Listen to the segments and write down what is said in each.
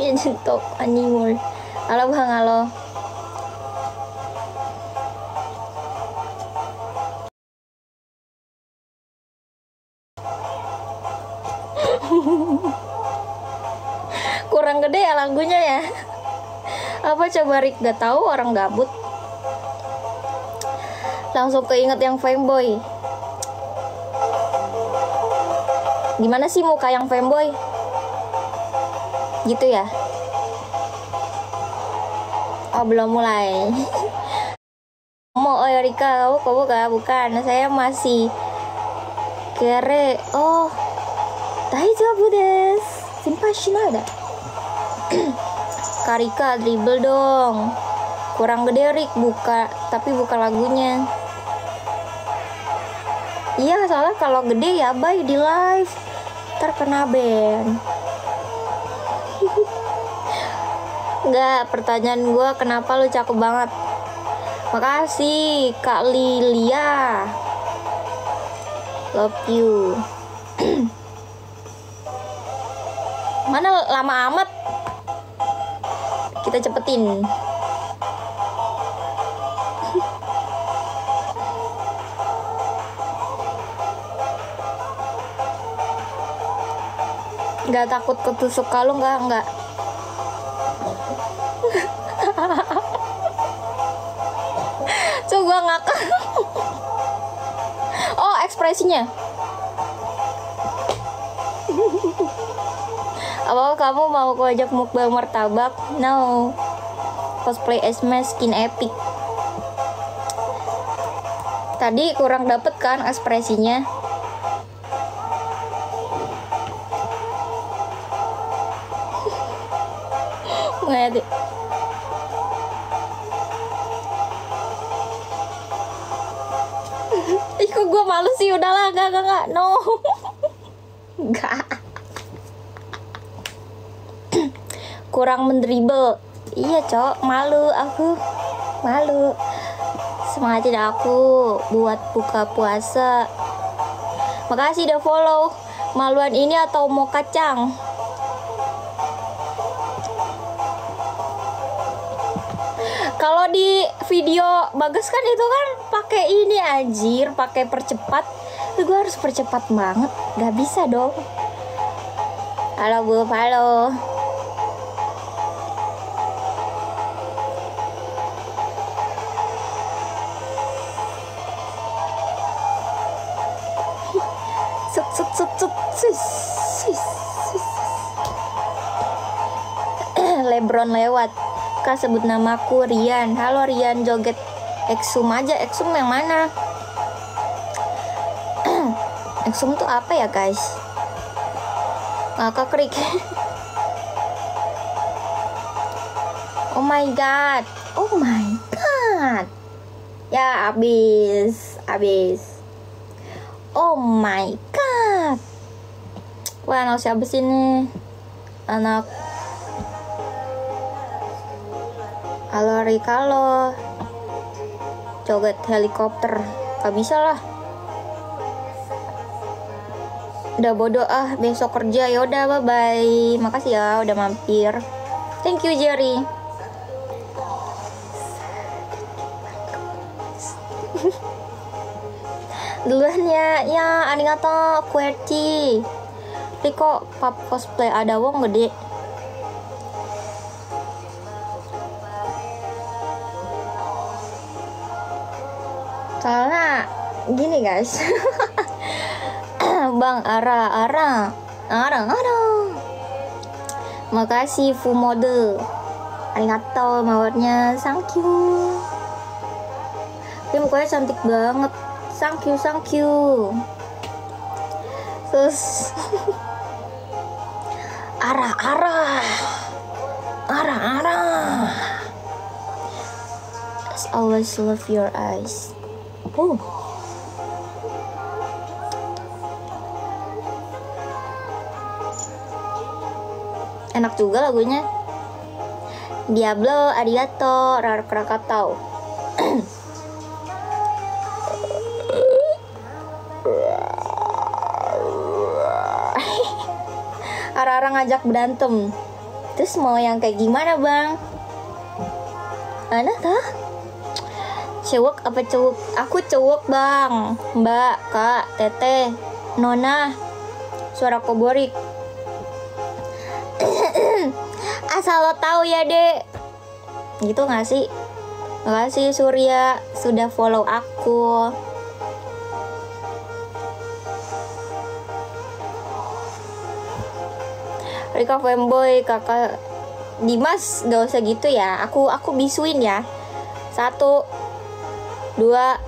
Jentok animal. Halo bang, halo. Kurang gede ya lagunya ya. Apa coba Rick, gak tahu, orang gabut. Langsung keinget yang fanboy. Gimana sih muka yang fanboy? Gitu ya? Oh belum mulai. Mau Rika, kamu gak? Bukan, saya masih kere. Oh, daijoubu desu. Simpai shinai da. Karika dribble dong. Kurang gede Rick, tapi buka lagunya. Iya, soalnya kalau gede ya bye di live terkena ban. Enggak, pertanyaan gue kenapa lu cakep banget. Makasih Kak Lilia. Love you. Mana lama amat. Kita cepetin. Gak takut ketusuk kalung, enggak. Coba ngakak. Oh, ekspresinya. Apa kamu mau aku ajak mukbang martabak? No. Cosplay Esme skin epic. Tadi kurang dapet kan ekspresinya? Nggak. Ih, kok gue malu sih? Udahlah, enggak. No. Enggak. Kurang mendribble. Iya, Cok. Malu aku. Malu. Semangatin aku buat buka puasa. Makasih udah follow. Maluan ini atau mau kacang? Kalau di video bagus kan itu kan pakai ini anjir, pakai percepat. Gue harus percepat banget, gak bisa dong. Halo Bu, halo. Lebron lewat. Kak sebut namaku Rian. Halo Rian, joget Exum aja. Exum yang mana? Exum tuh apa ya guys? Ngakak Rick. Oh my god. Oh my god. Ya abis. Oh my god. Wah, anak siapa sih ini? Anak. Halo Rika, lo joget helikopter. Gak bisa lah. Udah bodoh besok kerja. Yaudah, bye bye. Makasih ya udah mampir. Thank you Jerry. Duluan ya arigato QWERTY. Riko pap cosplay ada wong gede. Soalnya gini guys. Bang Ara. Makasih full mode. Arigato mawarnya, thank you. Dia mukanya cantik banget. Thank you. Terus Ara. As always love your eyes. Enak juga lagunya. Diablo, arigato, Krakatau. Ara-ara ngajak berantem. Terus mau yang kayak gimana bang? Mana tah? Cewek apa cewek? Aku cewek bang. Mbak, kak, teteh, nona. Suara koborik. Asal lo tahu ya dek. Gitu gak sih? Makasih Surya sudah follow aku. Rika fanboy, kakak Dimas gak usah gitu ya. Aku bisuin ya. 1 2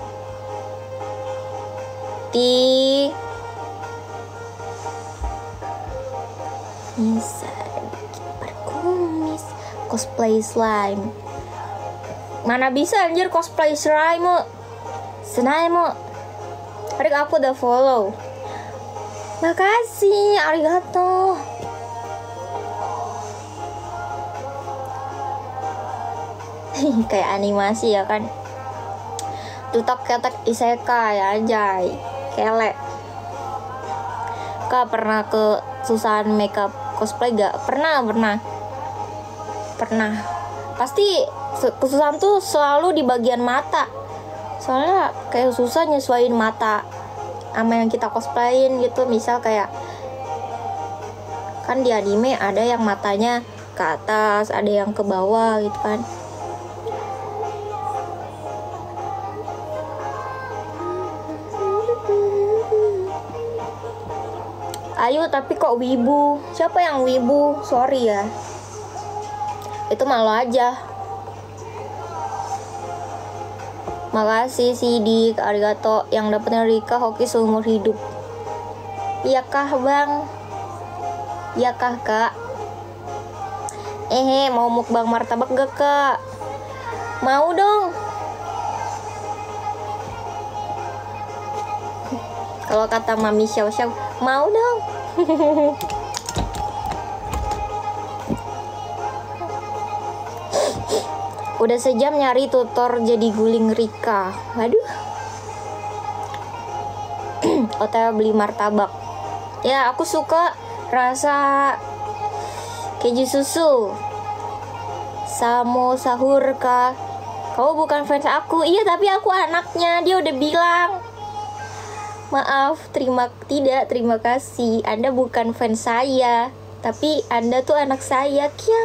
bisa berkumis cosplay slime. Mana bisa anjir cosplay slime slime. Rik aku udah follow. Makasih, arigato. Kayak animasi ya kan. Tutak ketek isekai anjay. Kelek. Kak pernah ke susahan makeup cosplay gak? Pernah. Pasti kesusahan tuh selalu di bagian mata. Soalnya kayak susah nyesuaiin mata sama yang kita cosplayin gitu. Misal kayak kan di anime ada yang matanya ke atas, ada yang ke bawah gitu kan. Ayo tapi kok wibu? Siapa yang wibu? Sorry ya. Itu malu aja. Makasih Sidik, arigato. Yang dapetnya Rika hoki seumur hidup. Iyakah bang? Iyakah kak? Mau mukbang martabak gak kak? Mau dong. Kalau kata Mami Xiao Xiao, mau dong. Udah sejam nyari tutor jadi guling Rika. Waduh. OTW beli martabak. Ya aku suka rasa keju susu. Samo sahur kak. Kamu bukan fans aku. Iya tapi aku anaknya. Dia udah bilang. Maaf, terima kasih. Anda bukan fans saya, tapi Anda tuh anak saya, Kia.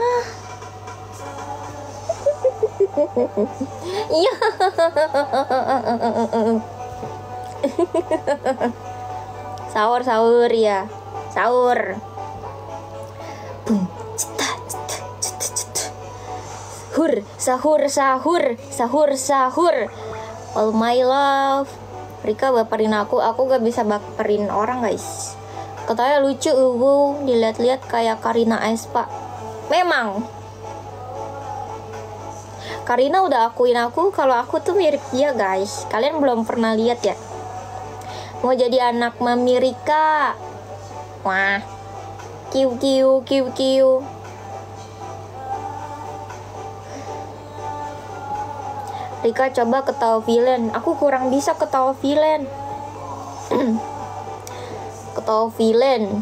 Iya. Sahur ya. Sahur. Sahur. All my love. Rika baperin aku gak bisa baperin orang guys. Katanya lucu dilihat-lihat kayak Karina Aespa. Memang Karina udah akuin aku kalau aku tuh mirip dia guys. Kalian belum pernah lihat ya? Mau jadi anak Mami Rika. Wah, kiu. Rika coba ketawa villain. Aku kurang bisa ketawa villain. Ketawa villain.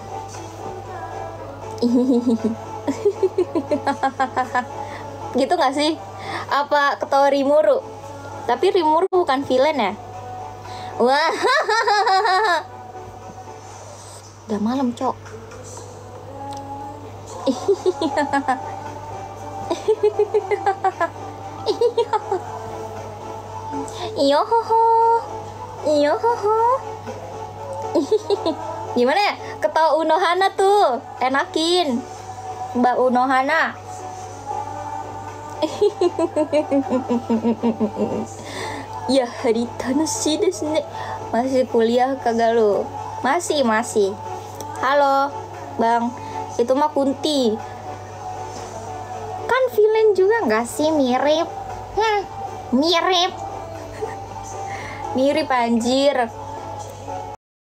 Gitu gak sih? Apa ketawa Rimuru? Tapi Rimuru bukan villain ya? Wah. Udah malam, Cok. Iyo hoho. Gimana ya? Ketawa Unohana tuh enakin. Mbak Unohana. Ya hari tanoshii desu ne. Masih kuliah kagak lu? Masih. Halo, Bang. Itu mah Kunti. Kan villain juga nggak sih? Mirip. Mirip anjir.